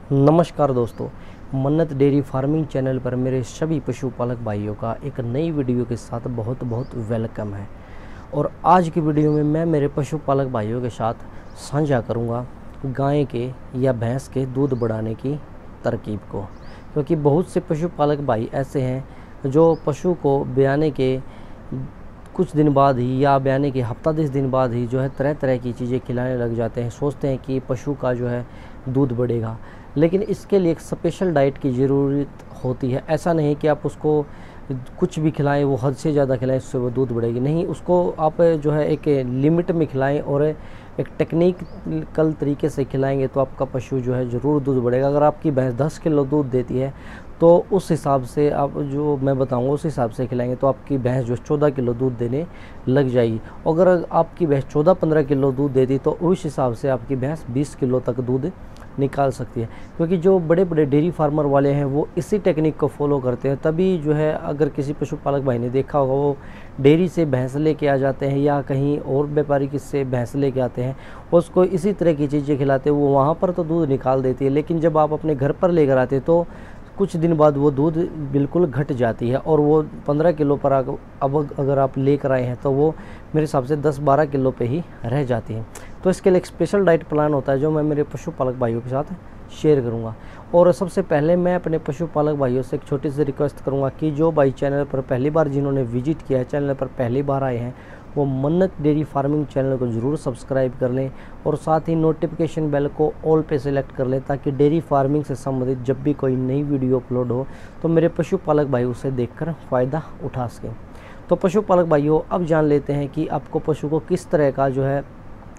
नमस्कार दोस्तों, मन्नत डेयरी फार्मिंग चैनल पर मेरे सभी पशुपालक भाइयों का एक नई वीडियो के साथ बहुत बहुत वेलकम है। और आज की वीडियो में मैं मेरे पशुपालक भाइयों के साथ साझा करूंगा गाय के या भैंस के दूध बढ़ाने की तरकीब को, क्योंकि बहुत से पशुपालक भाई ऐसे हैं जो पशु को ब्याने के कुछ दिन बाद ही या ब्याने के हफ्ता 10 दिन बाद ही जो है तरह तरह की चीज़ें खिलाने लग जाते हैं। सोचते हैं कि पशु का जो है दूध बढ़ेगा, लेकिन इसके लिए एक स्पेशल डाइट की ज़रूरत होती है। ऐसा नहीं कि आप उसको कुछ भी खिलाएं, वो हद से ज़्यादा खिलाएं उससे वो दूध बढ़ेगी, नहीं। उसको आप जो है एक लिमिट में खिलाएं और एक टेक्निकल तरीके से खिलाएंगे तो आपका पशु जो है ज़रूर दूध बढ़ेगा। अगर आपकी भैंस 10 किलो दूध देती है तो उस हिसाब से आप जो मैं बताऊंगा उस हिसाब से खिलाएंगे तो आपकी भैंस जो 14 किलो दूध देने लग जाएगी। अगर आपकी भैंस 14-15 किलो दूध देती तो उस हिसाब से आपकी भैंस 20 किलो तक दूध निकाल सकती है। क्योंकि जो बड़े बड़े डेयरी फार्मर वाले हैं वो इसी टेक्निक को फॉलो करते हैं। तभी जो है, अगर किसी पशुपालक भाई ने देखा होगा, वो डेयरी से भैंस लेके आ जाते हैं या कहीं और व्यापारी किससे भैंस लेके आते हैं, उसको इसी तरह की चीज़ें खिलाते हैं। वो वहाँ पर तो दूध निकाल देती है, लेकिन जब आप अपने घर पर लेकर आते तो कुछ दिन बाद वो दूध बिल्कुल घट जाती है और वो 15 किलो पर अब अगर आप लेकर आए हैं तो वो मेरे हिसाब से 10-12 किलो पे ही रह जाती है। तो इसके लिए एक स्पेशल डाइट प्लान होता है जो मैं मेरे पशुपालक भाइयों के साथ शेयर करूंगा। और सबसे पहले मैं अपने पशुपालक भाइयों से एक छोटी सी रिक्वेस्ट करूंगा कि जो भाई चैनल पर पहली बार जिन्होंने विजिट किया है, चैनल पर पहली बार आए हैं, वो मन्नत डेयरी फार्मिंग चैनल को ज़रूर सब्सक्राइब कर लें और साथ ही नोटिफिकेशन बेल को ऑल पे सेलेक्ट कर लें, ताकि डेयरी फार्मिंग से संबंधित जब भी कोई नई वीडियो अपलोड हो तो मेरे पशुपालक भाई उसे देखकर फ़ायदा उठा सकें। तो पशुपालक भाइयों, अब जान लेते हैं कि आपको पशु को किस तरह का जो है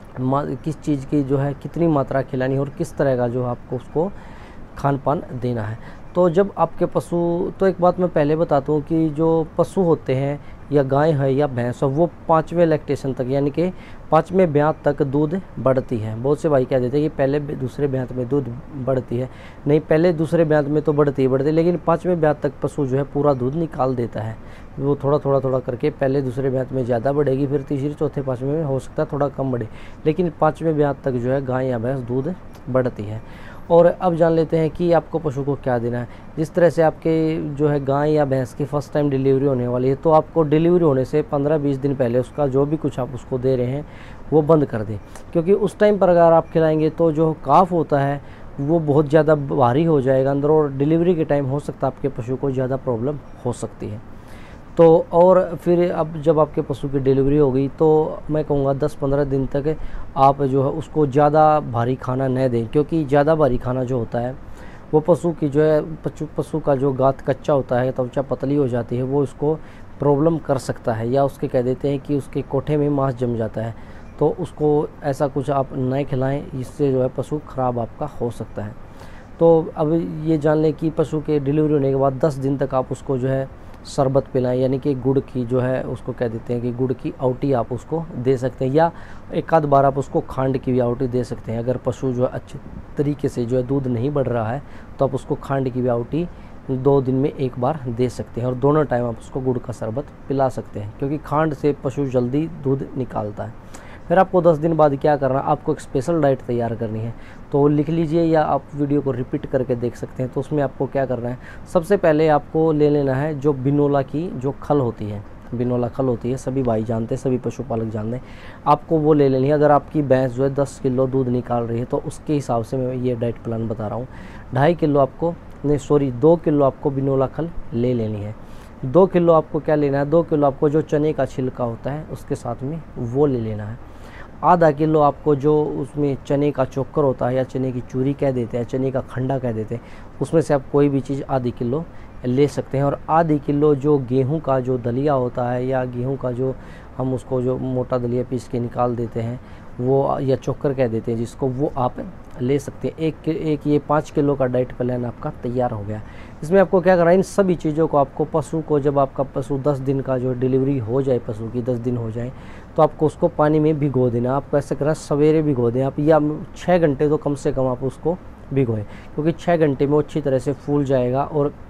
किस चीज़ की जो है कितनी मात्रा खिलानी है और किस तरह का जो आपको उसको खान पान देना है। तो जब आपके पशु, तो एक बात मैं पहले बताता हूँ कि जो पशु होते हैं या गाय है या भैंस है, वो 5वें लैक्टेशन तक यानी कि 5वें ब्यात तक दूध बढ़ती है। बहुत से भाई कह देते हैं कि पहले दूसरे ब्यात में दूध बढ़ती है। नहीं, पहले दूसरे ब्यात में तो बढ़ती है, लेकिन 5वें ब्यात तक पशु जो है पूरा दूध निकाल देता है। वो थोड़ा करके पहले दूसरे ब्यात में ज़्यादा बढ़ेगी, फिर तीसरे चौथे 5वें में हो सकता है थोड़ा कम बढ़े, लेकिन 5वें ब्यात तक जो है गाय या भैंस दूध बढ़ती है। और अब जान लेते हैं कि आपको पशु को क्या देना है। जिस तरह से आपके जो है गाय या भैंस की फर्स्ट टाइम डिलीवरी होने वाली है, तो आपको डिलीवरी होने से 15-20 दिन पहले उसका जो भी कुछ आप उसको दे रहे हैं वो बंद कर दें। क्योंकि उस टाइम पर अगर आप खिलाएंगे तो जो काफ होता है वो बहुत ज़्यादा भारी हो जाएगा अंदर, और डिलीवरी के टाइम हो सकता है आपके पशु को ज़्यादा प्रॉब्लम हो सकती है। तो और फिर अब जब आपके पशु की डिलीवरी हो गई तो मैं कहूँगा 10-15 दिन तक आप जो है उसको ज़्यादा भारी खाना न दें, क्योंकि ज़्यादा भारी खाना जो होता है वो पशु की जो है पशु का जो गात कच्चा होता है, त्वचा पतली हो जाती है, वो उसको प्रॉब्लम कर सकता है। या उसके कह देते हैं कि उसके कोठे में मांस जम जाता है, तो उसको ऐसा कुछ आप न खिलाएँ, इससे जो है पशु ख़राब आपका हो सकता है। तो अब ये जान लें कि पशु के डिलीवरी होने के बाद 10 दिन तक आप उसको जो है शरबत पिलाएं, यानी कि गुड़ की जो है उसको कह देते हैं कि गुड़ की आउटी आप उसको दे सकते हैं, या एक आध बार आप उसको खांड की भी आउटी दे सकते हैं। अगर पशु जो है अच्छे तरीके से जो है दूध नहीं बढ़ रहा है तो आप उसको खांड की भी आउटी 2 दिन में एक बार दे सकते हैं, और दोनों टाइम आप उसको गुड़ का शरबत पिला सकते हैं, क्योंकि खांड से पशु जल्दी दूध निकालता है। फिर आपको 10 दिन बाद क्या करना है, आपको एक स्पेशल डाइट तैयार करनी है। तो लिख लीजिए या आप वीडियो को रिपीट करके देख सकते हैं। तो उसमें आपको क्या करना है, सबसे पहले आपको ले लेना है जो बिनोला की जो खल होती है, बिनोला खल होती है, सभी भाई जानते हैं, सभी पशुपालक जानते हैं, आपको वो ले लेनी है। अगर आपकी भैंस जो है 10 किलो दूध निकाल रही है तो उसके हिसाब से मैं ये डाइट प्लान बता रहा हूँ। 2.5 किलो आपको, नहीं सॉरी 2 किलो आपको बिनोला खल ले लेनी है। 2 किलो आपको क्या लेना है, 2 किलो आपको जो चने का छिलका होता है उसके साथ में वो ले लेना है। आधा किलो आपको जो उसमें चने का चोकर होता है या चने की चूरी कह देते हैं, चने का खंडा कह देते हैं, उसमें से आप कोई भी चीज़ आधी किलो ले सकते हैं। और आधी किलो जो गेहूं का जो दलिया होता है, या गेहूं का जो हम उसको जो मोटा दलिया पीस के निकाल देते हैं वो, या चोकर कह देते हैं जिसको, वो आप ले सकते हैं। एक ये 5 किलो का डाइट प्लान आपका तैयार हो गया। इसमें आपको क्या करना है, इन सभी चीज़ों को आपको पशु को, जब आपका पशु 10 दिन का जो डिलीवरी हो जाए, पशु की 10 दिन हो जाए, तो आपको उसको पानी में भिगो देना। आपको ऐसा करना, सवेरे भिगो दें आप, या 6 घंटे तो कम से कम आप उसको भिगोएं, क्योंकि 6 घंटे में वो अच्छी तरह से फूल जाएगा और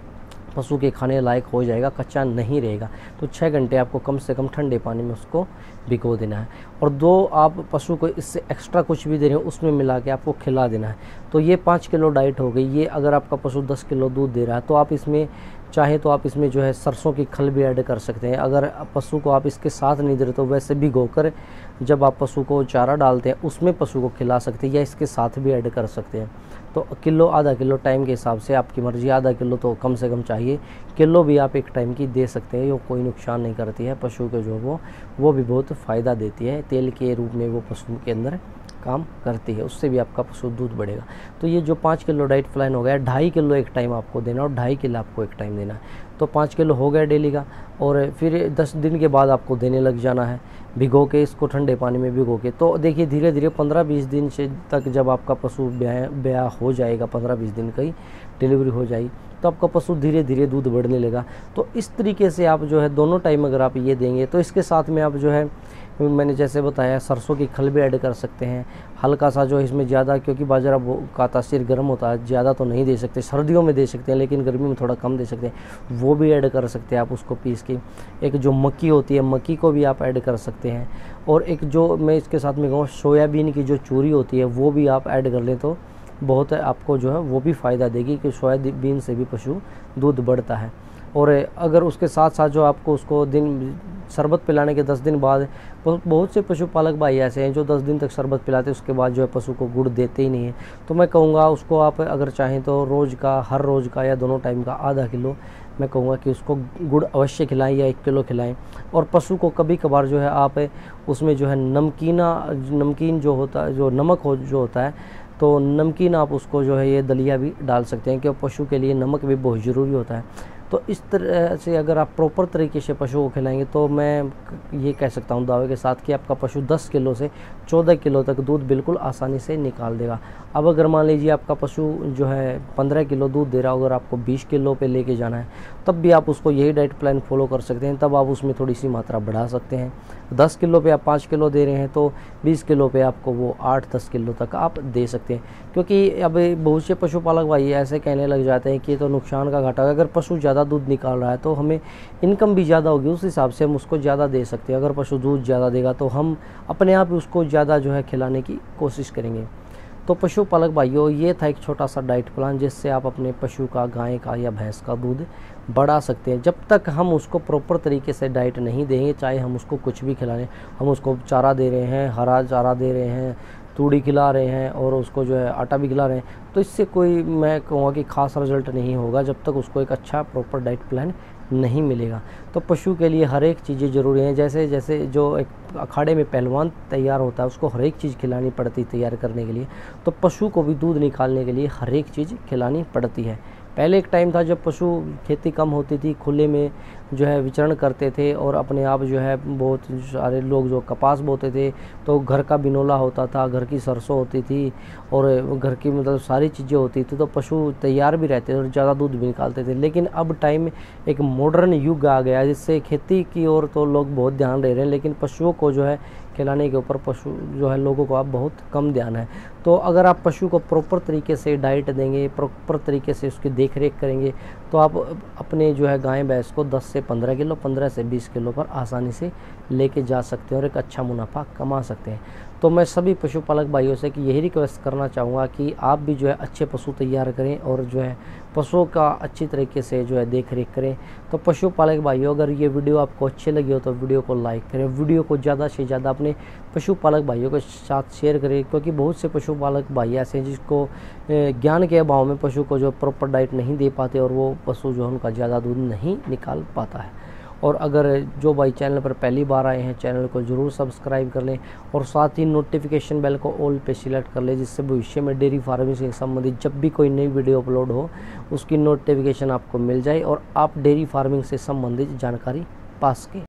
पशु के खाने लायक हो जाएगा, कच्चा नहीं रहेगा। तो 6 घंटे आपको कम से कम ठंडे पानी में उसको भिगो देना है, और 2 आप पशु को इससे एक्स्ट्रा कुछ भी दे रहे हो उसमें मिला के आपको खिला देना है। तो ये 5 किलो डाइट हो गई। ये अगर आपका पशु 10 किलो दूध दे रहा है तो आप इसमें चाहे तो आप इसमें जो है सरसों की खल भी ऐड कर सकते हैं। अगर पशु को आप इसके साथ नहीं दे रहे तो वैसे भिगोकर जब आप पशु को चारा डालते हैं उसमें पशु को खिला सकते हैं, या इसके साथ भी ऐड कर सकते हैं। तो किलो आधा किलो टाइम के हिसाब से आपकी मर्जी, आधा किलो तो कम से कम चाहिए, किलो भी आप एक टाइम की दे सकते हैं। वो कोई नुकसान नहीं करती है पशु को, जो वो भी बहुत फ़ायदा देती है। तेल के रूप में वो पशु के अंदर काम करती है, उससे भी आपका पशु दूध बढ़ेगा। तो ये जो 5 किलो डाइट प्लान हो गया, 2.5 किलो एक टाइम आपको देना और 2.5 किलो आपको एक टाइम देना है। तो 5 किलो हो गया डेली का, और फिर 10 दिन के बाद आपको देने लग जाना है भिगो के, इसको ठंडे पानी में भिगो के। तो देखिए धीरे धीरे 15-20 दिन से तक जब आपका पशु ब्याह हो जाएगा, 15-20 दिन का ही डिलीवरी हो जाएगी, तो आपका पशु धीरे धीरे दूध बढ़ने लगा। तो इस तरीके से आप जो है दोनों टाइम अगर आप ये देंगे तो इसके साथ में आप जो है मैंने जैसे बताया सरसों की खल भी ऐड कर सकते हैं, हल्का सा जो इसमें ज़्यादा, क्योंकि बाजरा का तासीर गर्म होता है, ज़्यादा तो नहीं दे सकते, सर्दियों में दे सकते हैं लेकिन गर्मी में थोड़ा कम दे सकते हैं, वो भी ऐड कर सकते हैं आप उसको पीस के। एक जो मक्की होती है, मक्की को भी आप ऐड कर सकते हैं, और एक जो मैं इसके साथ में कहूँ सोयाबीन की जो चूरी होती है वो भी आप ऐड कर लें तो बहुत आपको जो है वो भी फ़ायदा देगी, कि सोयाबीन से भी पशु दूध बढ़ता है। और अगर उसके साथ साथ जो आपको उसको दिन शरबत पिलाने के 10 दिन बाद, बहुत से पशुपालक भाई ऐसे हैं जो 10 दिन तक शरबत पिलाते हैं, उसके बाद जो है पशु को गुड़ देते ही नहीं है। तो मैं कहूँगा उसको आप अगर चाहें तो रोज़ का, हर रोज़ का या दोनों टाइम का आधा किलो मैं कहूँगा कि उसको गुड़ अवश्य खिलाएं या 1 किलो खिलाएं। और पशु को कभी कभार जो है आप उसमें जो है नमकीन जो होता है, जो नमक जो होता है, तो नमकीन आप उसको जो है ये दलिया भी डाल सकते हैं, क्योंकि पशु के लिए नमक भी बहुत ज़रूरी होता है। तो इस तरह से अगर आप प्रॉपर तरीके से पशु को खिलाएंगे तो मैं ये कह सकता हूँ दावे के साथ कि आपका पशु 10 किलो से 14 किलो तक दूध बिल्कुल आसानी से निकाल देगा। अब अगर मान लीजिए आपका पशु जो है 15 किलो दूध दे रहा हो, अगर आपको 20 किलो पे लेके जाना है तब भी आप उसको यही डाइट प्लान फॉलो कर सकते हैं। तब आप उसमें थोड़ी सी मात्रा बढ़ा सकते हैं। 10 किलो पे आप 5 किलो दे रहे हैं तो 20 किलो पे आपको वो 8-10 किलो तक आप दे सकते हैं। क्योंकि अब बहुत से पशुपालक भाई ऐसे कहने लग जाते हैं कि ये तो नुकसान का घाटा है, अगर पशु ज़्यादा दूध निकाल रहा है तो हमें इनकम भी ज़्यादा होगी, उस हिसाब से हम उसको ज़्यादा दे सकते हैं। अगर पशु दूध ज़्यादा देगा तो हम अपने आप उसको ज़्यादा जो है खिलाने की कोशिश करेंगे। तो पशुपालक भाइयों, ये था एक छोटा सा डाइट प्लान जिससे आप अपने पशु का, गाय का या भैंस का दूध बढ़ा सकते हैं। जब तक हम उसको प्रॉपर तरीके से डाइट नहीं देंगे, चाहे हम उसको कुछ भी खिला रहे हैं, हम उसको चारा दे रहे हैं, हरा चारा दे रहे हैं, तूड़ी खिला रहे हैं और उसको जो है आटा भी खिला रहे हैं, तो इससे कोई मैं कहूँगा कि खास रिजल्ट नहीं होगा जब तक उसको एक अच्छा प्रॉपर डाइट प्लान नहीं मिलेगा। तो पशु के लिए हर एक चीज़ें ज़रूरी हैं। जैसे जैसे जो एक अखाड़े में पहलवान तैयार होता है उसको हर एक चीज़ खिलानी पड़ती तैयार करने के लिए, तो पशु को भी दूध निकालने के लिए हर एक चीज़ खिलानी पड़ती है। पहले एक टाइम था जब पशु खेती कम होती थी, खुले में जो है विचरण करते थे और अपने आप जो है बहुत सारे लोग जो कपास बोते थे तो घर का बिनोला होता था, घर की सरसों होती थी और घर की मतलब सारी चीज़ें होती थी, तो पशु तैयार भी रहते थे और ज़्यादा दूध भी निकालते थे। लेकिन अब टाइम एक मॉडर्न युग आ गया जिससे खेती की ओर तो लोग बहुत ध्यान दे रहे हैं, लेकिन पशुओं को जो है खिलाने के ऊपर पशु जो है लोगों को अब बहुत कम ध्यान है। तो अगर आप पशु को प्रॉपर तरीके से डाइट देंगे, प्रॉपर तरीके से उसकी देख रेख करेंगे, तो आप अपने जो है गाय भैंस को 10 से 15 किलो, 15 से 20 किलो पर आसानी से लेके जा सकते हैं और एक अच्छा मुनाफा कमा सकते हैं। तो मैं सभी पशुपालक भाइयों से कि यही रिक्वेस्ट करना चाहूँगा कि आप भी जो है अच्छे पशु तैयार करें और जो है पशुओं का अच्छी तरीके से जो है देख रेख करें। तो पशुपालक भाइयों, अगर ये वीडियो आपको अच्छी लगी हो तो वीडियो को लाइक करें, वीडियो को ज़्यादा से ज़्यादा अपने पशुपालक भाइयों के साथ शेयर करें, क्योंकि बहुत से पशुपालक भाई ऐसे हैं जिसको ज्ञान के अभाव में पशु को जो प्रॉपर डाइट नहीं दे पाते और वो पशु जो है उनका ज़्यादा दूध नहीं निकाल पाता है। और अगर जो भाई चैनल पर पहली बार आए हैं, चैनल को ज़रूर सब्सक्राइब कर लें और साथ ही नोटिफिकेशन बेल को ऑल पे सिलेक्ट कर लें, जिससे भविष्य में डेयरी फार्मिंग से संबंधित जब भी कोई नई वीडियो अपलोड हो उसकी नोटिफिकेशन आपको मिल जाए और आप डेयरी फार्मिंग से संबंधित जानकारी पा सकें।